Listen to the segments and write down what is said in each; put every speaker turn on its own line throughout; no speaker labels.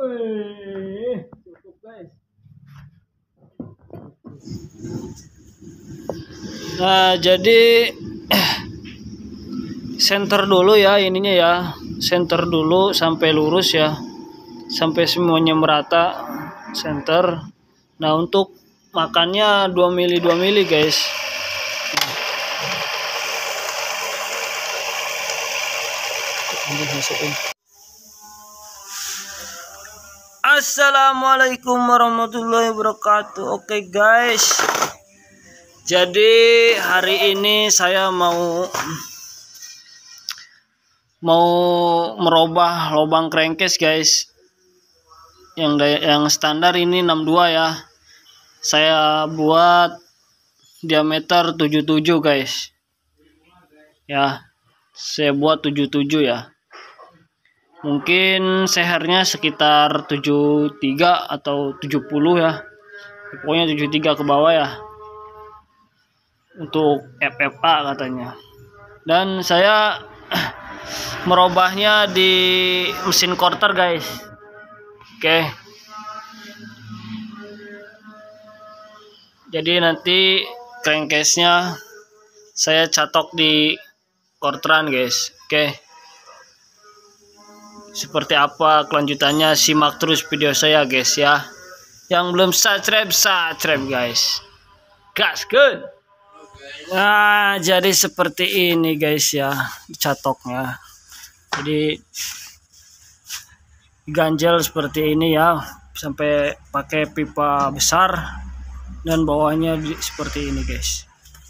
Wih, cukup guys. Nah, jadi center dulu ya ininya ya. Center dulu sampai lurus ya. Sampai semuanya merata center. Nah, untuk makannya 2 mili guys. Assalamualaikum warahmatullahi wabarakatuh. Oke guys, jadi hari ini saya mau merubah lubang crankcase guys. Yang standar ini 62 ya. Saya buat diameter 77 guys. Ya, saya buat 77 ya. Mungkin sehernya sekitar 73 atau 70 ya. Pokoknya 73 ke bawah ya. Untuk FFA katanya. Dan saya merubahnya di mesin quarter guys. Oke. Jadi nanti crankcase-nya saya catok di quarteran guys. Oke. Seperti apa kelanjutannya, simak terus video saya guys ya. Yang belum subscribe guys. Gas good. Nah, jadi seperti ini guys ya catoknya. Jadi ganjel seperti ini ya, sampai pakai pipa besar dan bawahnya seperti ini guys.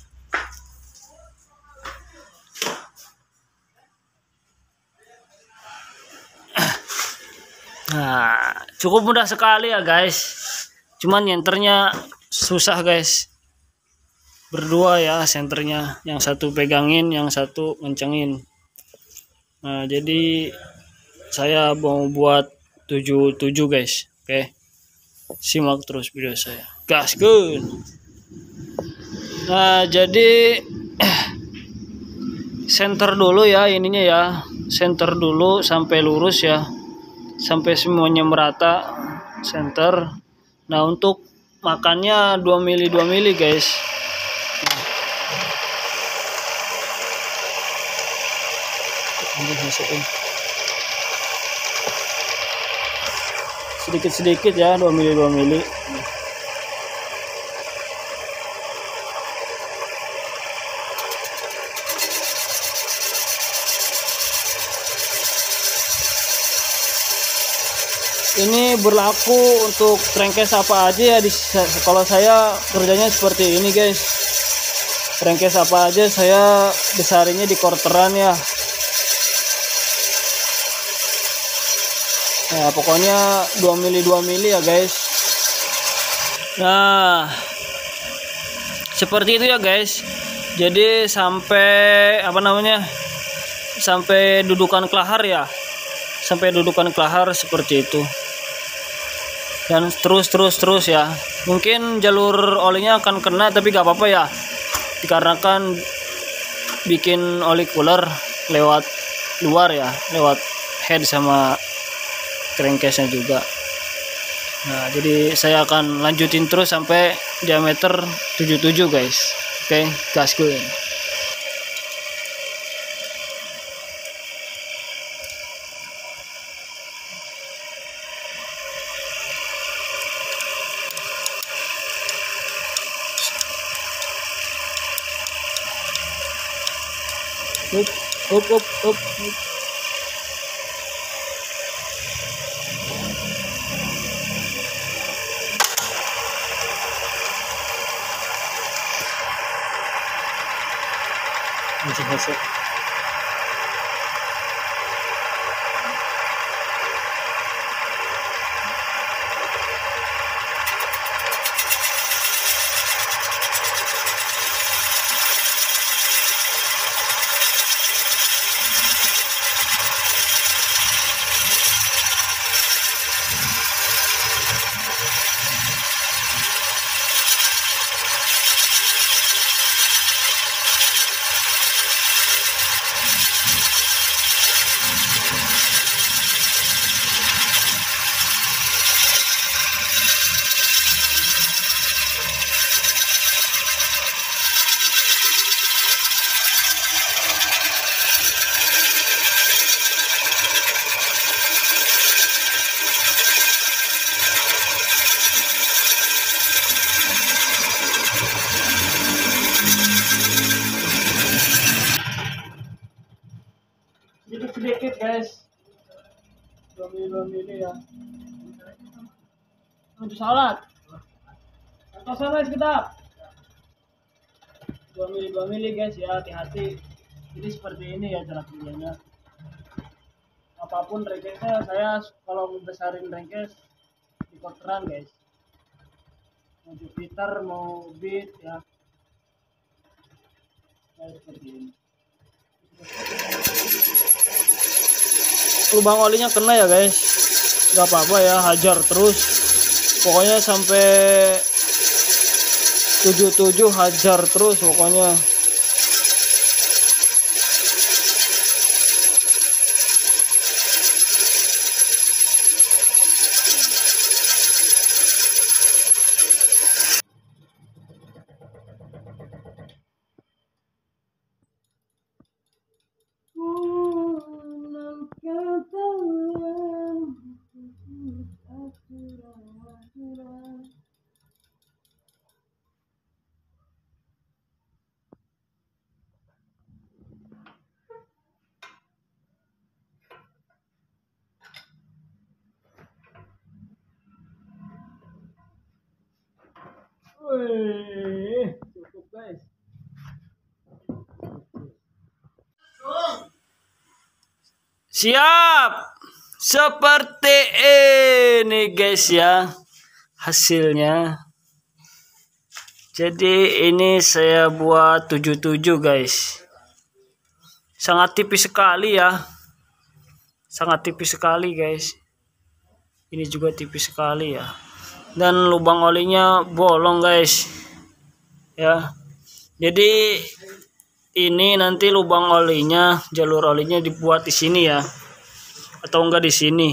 Nah, cukup mudah sekali ya guys. Cuman nyenternya susah guys. Berdua ya senternya. Yang satu pegangin, yang satu ngencengin. Nah, jadi saya mau buat 77 guys. Oke. Simak terus video saya. Gas good. Nah, jadi center dulu ya ininya ya. Center dulu sampai lurus ya. Sampai semuanya merata center. Nah, untuk makannya 2 mili guys. Sedikit-sedikit ya, 2 mili. Ini berlaku untuk crankcase apa aja ya. Kalau saya kerjanya seperti ini guys. Crankcase apa aja saya besarinnya di quarteran ya. Nah, pokoknya 2 mili ya guys. Nah, seperti itu ya guys. Jadi sampai sampai dudukan kelahar ya. Sampai dudukan kelahar seperti itu. Dan terus ya. Mungkin jalur olinya akan kena, tapi gak apa-apa ya. Dikarenakan bikin oli cooler lewat luar ya, lewat head sama crankcase-nya juga. Nah, jadi saya akan lanjutin terus sampai diameter 77 guys. Oke, gas gue. Up. Masuk. 2 mili ya. Untuk salat. Atau sana sekitar 2 mili guys ya, hati-hati. Jadi seperti ini ya cara kerjanya. Apapun rengkesnya, saya kalau besarin rengkes di kotoran guys. Mau Jupiter mau Beat ya. Kayak seperti ini. Lubang olinya kena ya guys, nggak apa-apa ya, hajar terus pokoknya sampai 77 hajar terus pokoknya. Cukup guys. Siap. Seperti ini guys ya hasilnya. Jadi ini saya buat 77 guys. Sangat tipis sekali ya. Sangat tipis sekali guys. Ini juga tipis sekali ya. Dan lubang olinya bolong guys. Ya. Jadi ini nanti lubang olinya, jalur olinya dibuat di sini ya. Atau enggak di sini.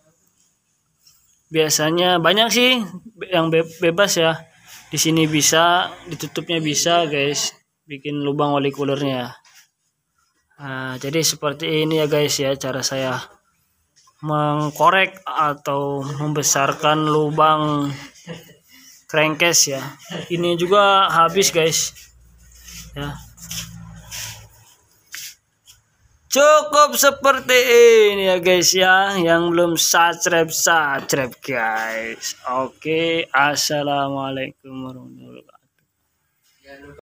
Biasanya banyak sih yang bebas ya. Di sini bisa, ditutupnya bisa guys. Bikin lubang oli coolernya. Nah, jadi seperti ini ya guys ya cara saya mengkorek atau membesarkan lubang crankcase ya. Ini juga habis guys ya. Cukup seperti ini ya guys ya. Yang belum subscribe guys. Oke, assalamualaikum warahmatullahi wabarakatuh.